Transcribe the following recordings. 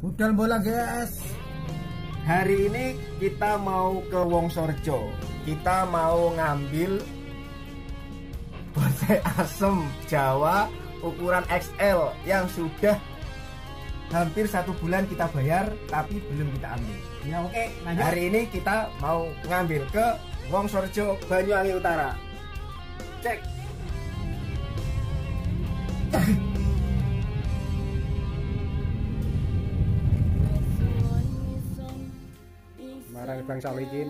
Budal bola guys. Hari ini kita mau ke Wongsorejo. Kita mau ngambil botek asem Jawa ukuran XL yang sudah hampir 1 bulan kita bayar tapi belum kita ambil. Ya oke, lanjut. Hari ini kita mau ngambil ke Wongsorejo, Banyuwangi Utara. Cek. Marang Bang Sawikin.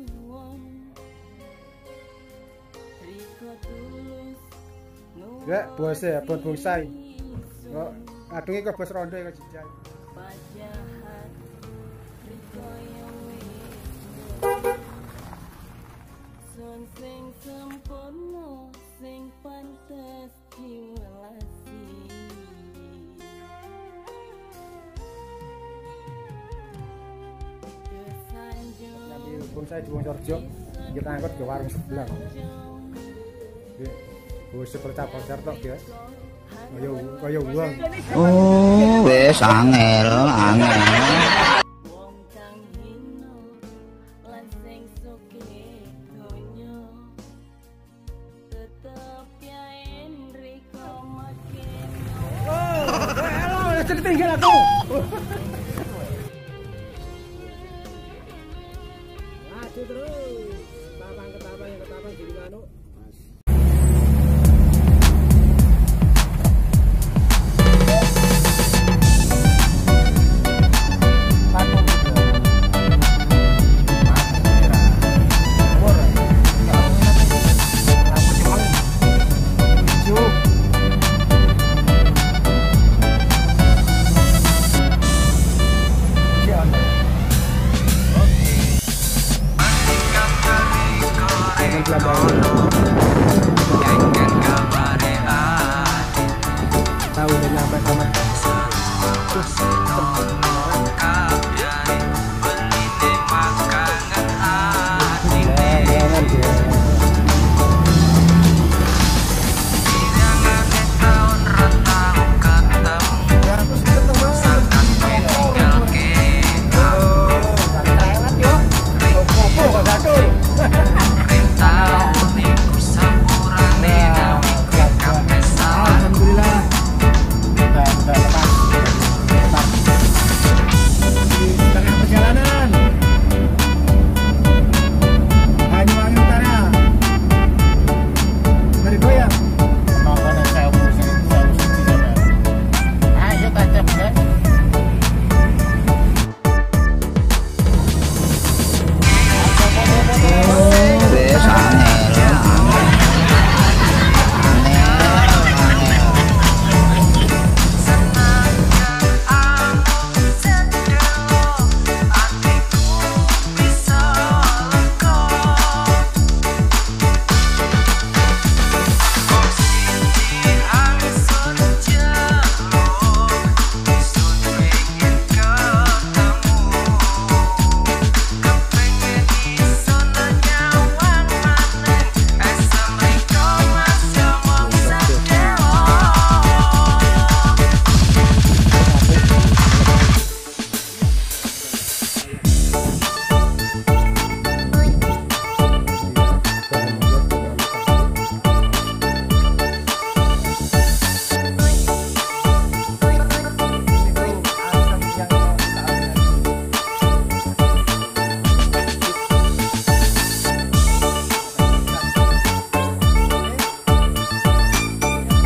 Ya, bose ya, buat bonsai. Kok adunge kok bos rondo kok jijai. Sing sempurna sing pantes diwelasi. Nanti bonsai di Wongsorejo kita angkut ke warung sebelah. Bos percap-percap tok ya. Kaya uang. Oh, wes angel. Wong kang hina lan sing sugih donya tetep yae nriko makin. Oh, jadi tinggal aku. Maju terus. Ketapang jadi anu. Tahu udah nyampe sama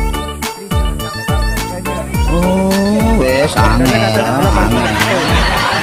Oh, wes angel.